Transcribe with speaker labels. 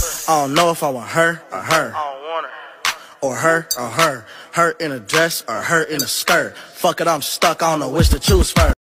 Speaker 1: I don't know if I want her or her.
Speaker 2: I don't want her.
Speaker 1: Or her or her. Her in a dress or her in a skirt. Fuck it, I'm stuck, I don't know which to choose first.